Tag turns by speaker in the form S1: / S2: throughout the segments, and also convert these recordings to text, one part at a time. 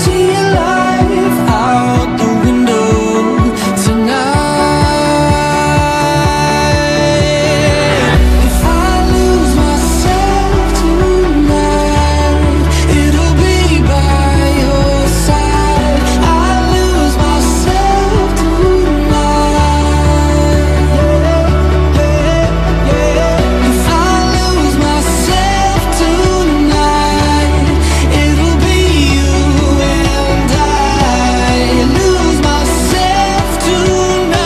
S1: see your life out the window tonight. If I lose myself tonight, it'll be by your side. I lose myself tonight. If I lose myself tonight, it'll be you and I. Lose myself tonight.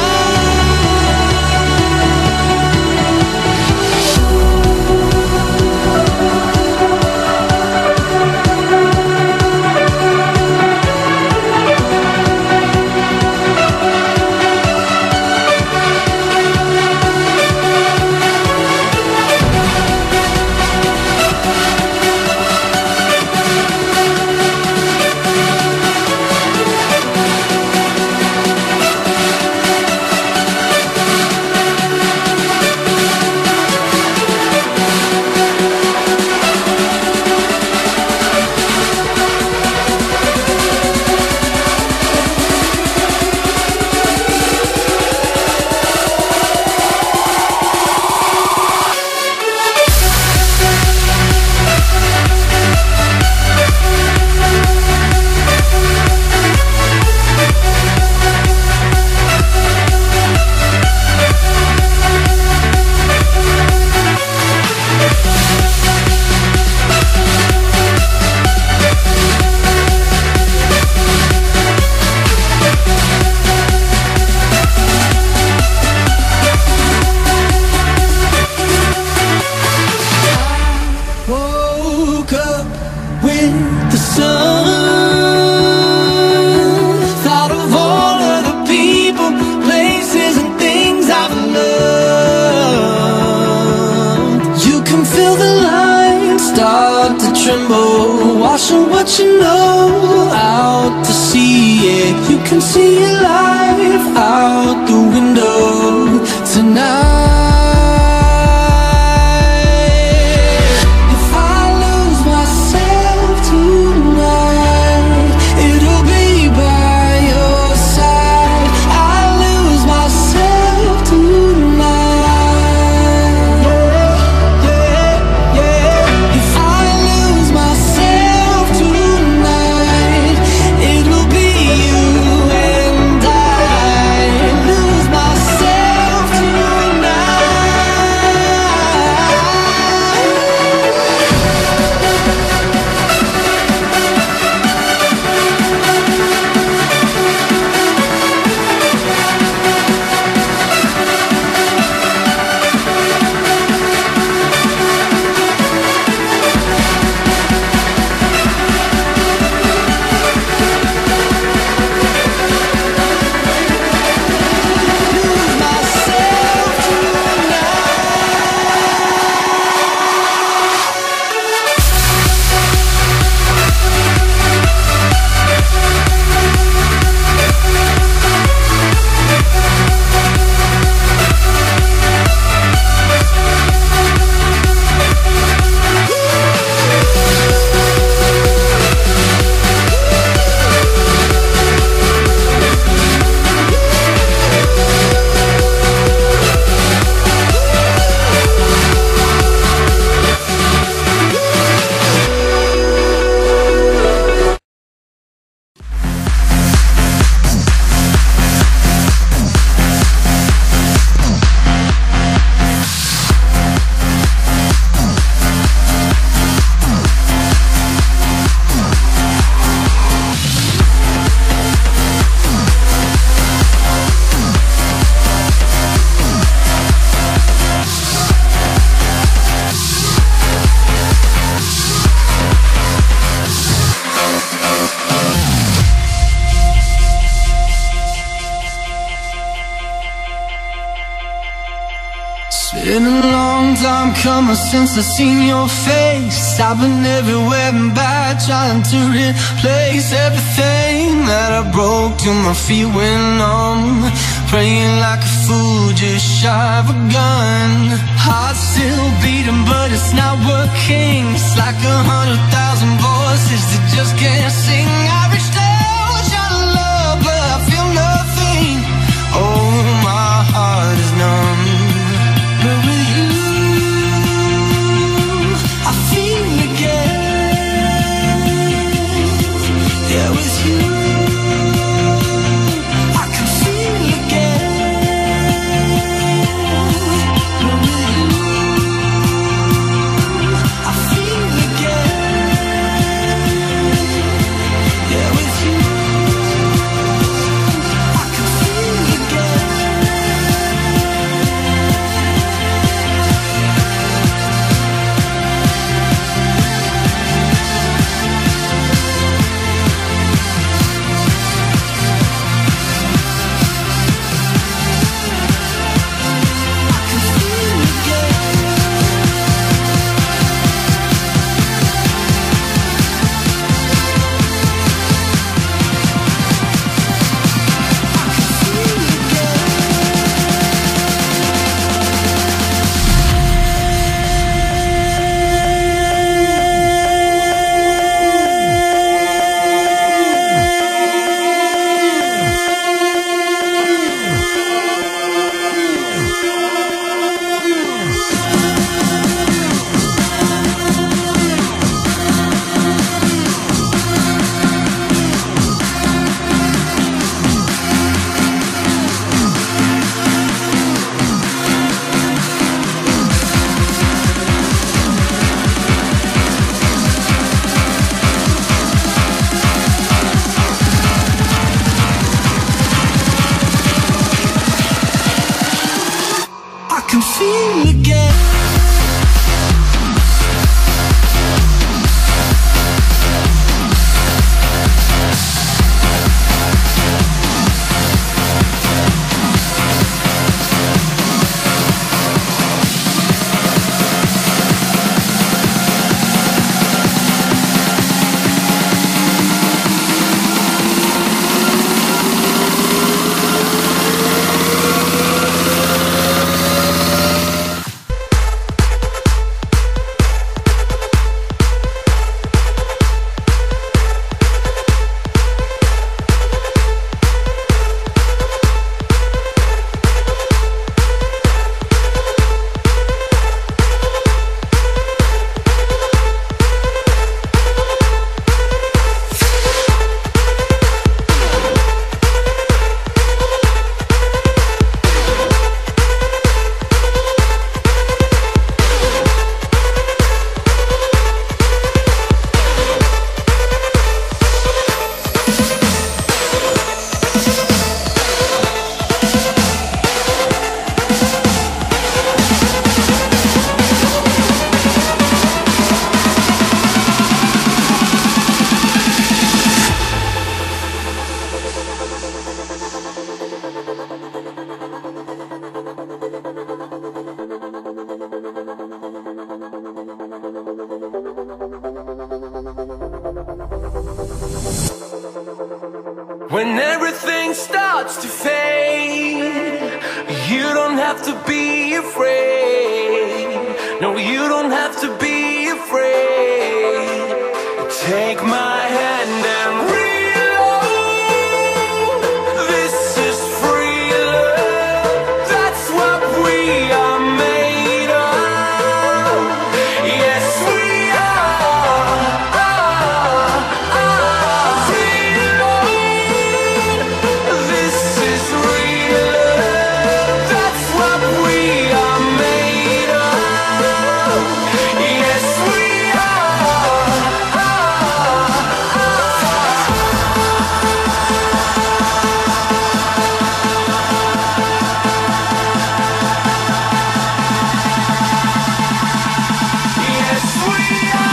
S1: Woke up with the sun. Thought of all of the people, places and things I've loved. You can feel the lines start to tremble, washing what you know out to sea. Yeah, you can see your life out the window tonight. Been a long time coming since I seen your face. I've been everywhere and back, trying to replace everything that I broke till my feet went numb. Praying like a fool, just shy of a gun. Heart still beating, but it's not working. It's like 100,000 voices that just can't sing. I reached me again.
S2: When everything starts to fade, you don't have to be afraid. No, you don't have to be afraid. Take my hand and reload. This is free love. That's what we are made of. Yes, we are. Free love. This is real love. That's what we are made of. Yes, we are. Yes, we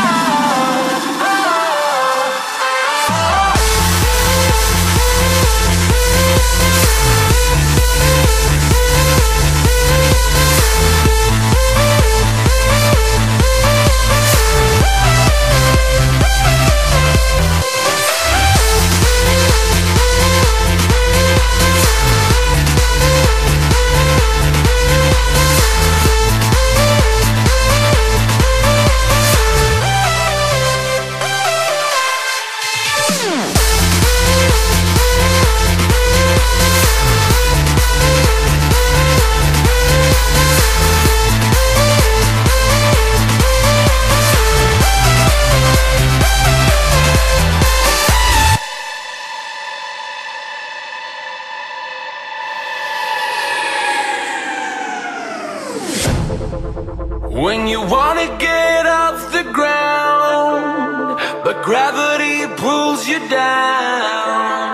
S2: When you wanna get off the ground, but gravity pulls you down.